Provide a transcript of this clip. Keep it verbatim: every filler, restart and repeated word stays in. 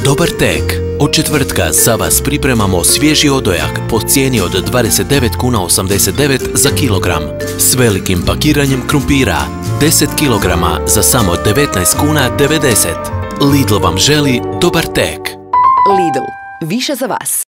Dobar tek. Od četvrtka za vas pripremamo svježi odojak po cijeni od dvadeset devet kuna osamdeset devet za kilogram s velikim pakiranjem krumpira, deset kilograma za samo devetnaest kuna devedeset. Lidl vam želi dobar tek. Lidl, više za vas.